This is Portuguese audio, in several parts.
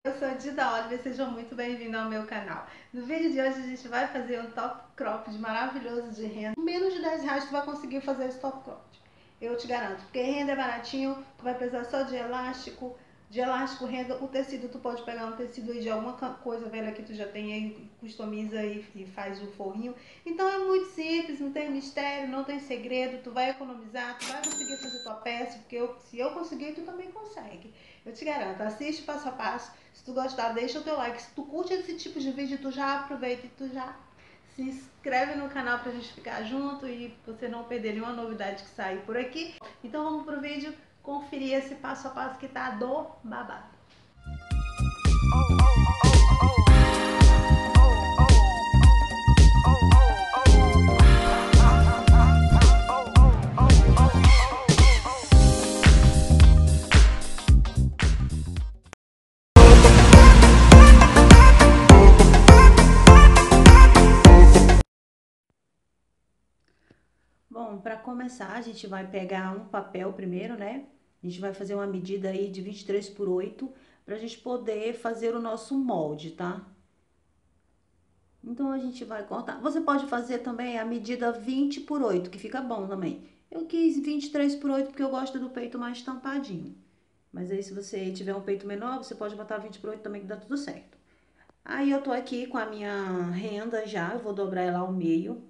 Eu sou a Dida Oliver, sejam muito bem-vindos ao meu canal. No vídeo de hoje a gente vai fazer um top cropped maravilhoso de renda. Com menos de R$ 10 tu vai conseguir fazer esse top cropped. Eu te garanto, porque renda é baratinho, tu vai precisar só de elástico, renda, o tecido tu pode pegar um tecido aí de alguma coisa velha que tu já tem aí, customiza e faz o forrinho. Então é muito simples, não tem mistério, não tem segredo, tu vai economizar, tu vai conseguir fazer tua peça, porque se eu conseguir, tu também consegue. Eu te garanto, assiste passo a passo. Se tu gostar, deixa o teu like. Se tu curte esse tipo de vídeo, tu já aproveita e tu já se inscreve no canal pra gente ficar junto e você não perder nenhuma novidade que sair por aqui. Então vamos pro vídeo conferir esse passo a passo que tá do babado. Bom, para começar, a gente vai pegar um papel primeiro, né? A gente vai fazer uma medida aí de 23 por 8 para a gente poder fazer o nosso molde, tá? Então, a gente vai cortar. Você pode fazer também a medida 20 por 8, que fica bom também. Eu quis 23 por 8 porque eu gosto do peito mais tampadinho. Mas aí, se você tiver um peito menor, você pode botar 20 por 8 também, que dá tudo certo. Aí, eu tô aqui com a minha renda já, eu vou dobrar ela ao meio.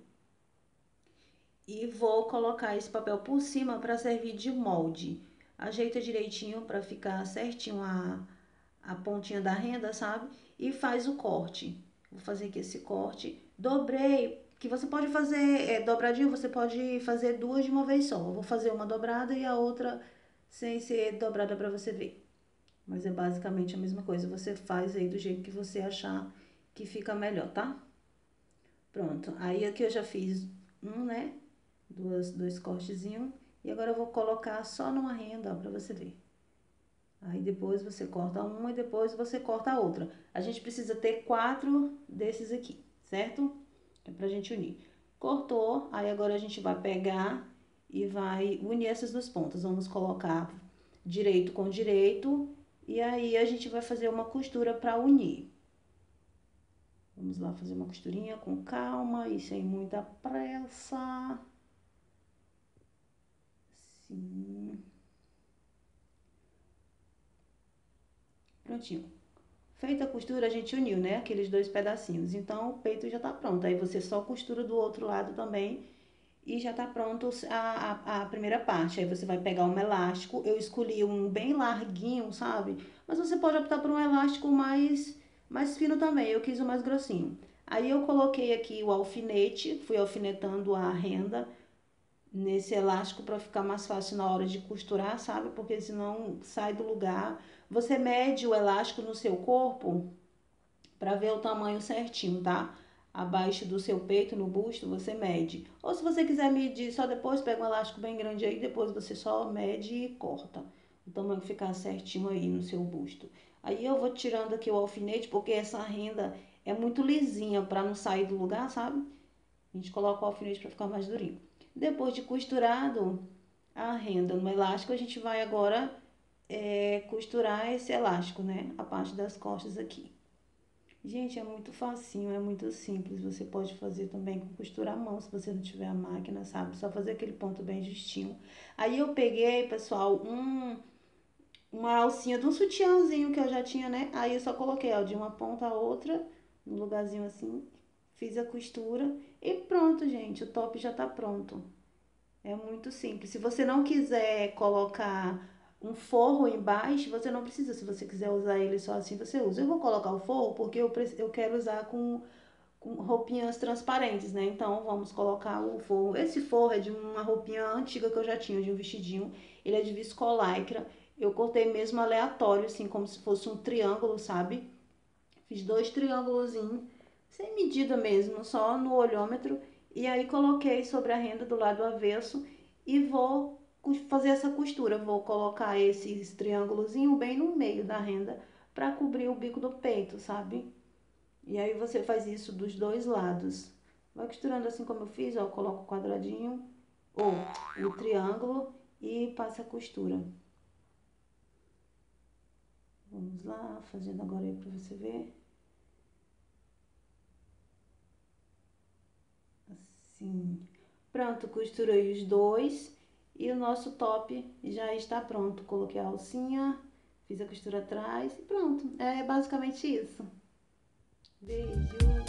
E vou colocar esse papel por cima para servir de molde. Ajeita direitinho para ficar certinho a pontinha da renda, sabe? E faz o corte. Vou fazer aqui esse corte. Dobrei, que você pode fazer dobradinho, você pode fazer duas de uma vez só. Eu vou fazer uma dobrada e a outra sem ser dobrada para você ver. Mas é basicamente a mesma coisa. Você faz aí do jeito que você achar que fica melhor, tá? Pronto. Aí aqui eu já fiz um, né? Dois cortezinhos. E agora eu vou colocar só numa renda, ó, pra você ver. Aí depois você corta uma e depois você corta a outra. A gente precisa ter 4 desses aqui, certo? É pra gente unir. Cortou, aí agora a gente vai pegar e vai unir essas duas pontas. Vamos colocar direito com direito e aí a gente vai fazer uma costura pra unir. Vamos lá fazer uma costurinha com calma e sem muita pressa. Sim. Prontinho. Feita a costura, a gente uniu, né? Aqueles dois pedacinhos. Então, o peito já tá pronto. Aí você só costura do outro lado também e já tá pronto a primeira parte. Aí você vai pegar um elástico. Eu escolhi um bem larguinho, sabe? Mas você pode optar por um elástico mais fino também. Eu quis o mais grossinho. Aí eu coloquei aqui o alfinete, fui alfinetando a renda nesse elástico para ficar mais fácil na hora de costurar, sabe? Porque senão sai do lugar. Você mede o elástico no seu corpo para ver o tamanho certinho, tá? Abaixo do seu peito, no busto, você mede. Ou se você quiser medir só depois, pega um elástico bem grande aí, depois você só mede e corta. O tamanho que ficar certinho aí no seu busto. Aí eu vou tirando aqui o alfinete, porque essa renda é muito lisinha para não sair do lugar, sabe? A gente coloca o alfinete para ficar mais durinho. Depois de costurado a renda no elástico, a gente vai agora costurar esse elástico, né? A parte das costas aqui. Gente, é muito facinho, é muito simples. Você pode fazer também com costura à mão, se você não tiver a máquina, sabe? Só fazer aquele ponto bem justinho. Aí eu peguei, pessoal, uma alcinha de um sutiãzinho que eu já tinha, né? Aí eu só coloquei, ó, de uma ponta a outra, no lugarzinho assim. Fiz a costura e pronto, gente. O top já tá pronto. É muito simples. Se você não quiser colocar um forro embaixo, você não precisa. Se você quiser usar ele só assim, você usa. Eu vou colocar o forro porque eu quero usar com roupinhas transparentes, né? Então, vamos colocar o forro. Esse forro é de uma roupinha antiga que eu já tinha, de um vestidinho. Ele é de viscolaicra. Eu cortei mesmo aleatório, assim, como se fosse um triângulo, sabe? Fiz 2 triângulozinhos, sem medida mesmo, só no olhômetro. E aí coloquei sobre a renda do lado avesso e vou fazer essa costura. Vou colocar esses triângulozinhos bem no meio da renda para cobrir o bico do peito, sabe? E aí você faz isso dos dois lados. Vai costurando assim como eu fiz, ó, coloco o quadradinho ou o triângulo e passa a costura. Vamos lá, fazendo agora aí pra você ver. Assim. Pronto, costurei os dois e o nosso top já está pronto. Coloquei a alcinha, fiz a costura atrás e pronto. É basicamente isso. Beijo!